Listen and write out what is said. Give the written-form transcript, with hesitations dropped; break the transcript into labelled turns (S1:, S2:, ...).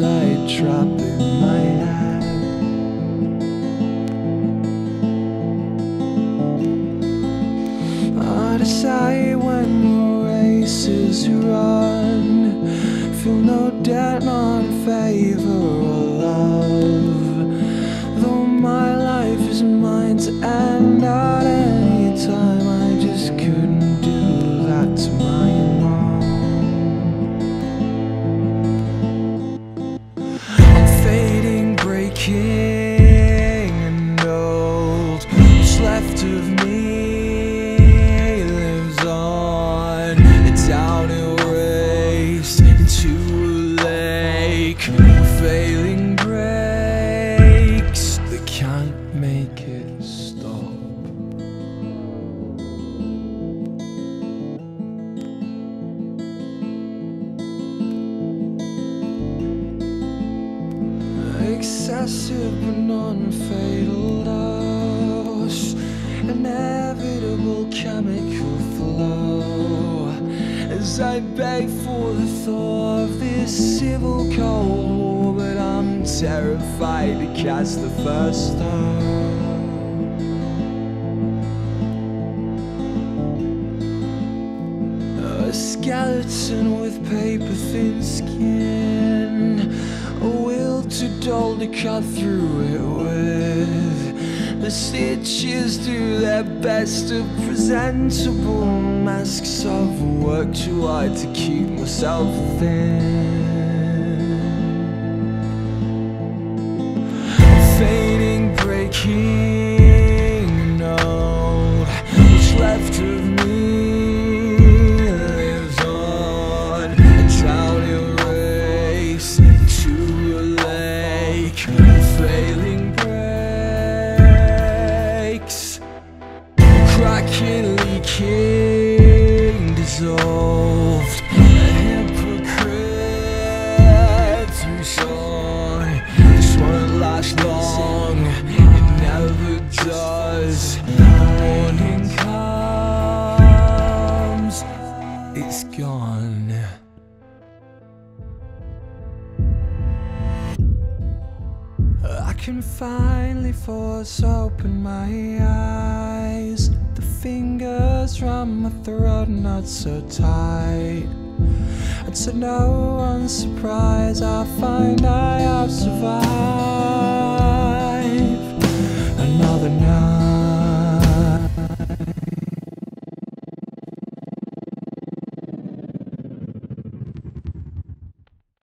S1: I drop in my head. I decide when the race is run, feel no debt, not in favor or love. Though my life is mine to end at any time, I just couldn't do that to my mom. I'm fading, breaking and old. What's left of me lives on. It's out erased into a lake. Failing brakes that can't make it stop. Excessive but non-fatal dose, inevitable chemical flow, as I beg for the thaw of this civil cold war. But I'm terrified to cast the first stone. A skeleton with paper-thin skin, a will too dull to cut through it with. The stitches do their best of presentable masks of work too hard to keep myself within. Fading, breaking and old. What's left of me lives on. A town erased into a lake. Failing brakes, cracking, leaking, dissolved. A hypocrite through song. This won't last long, it never does. Morning comes, it's gone. I can finally force open my eyes. The fingers round my throat not so tight. And to no one's surprise, I find I have survived.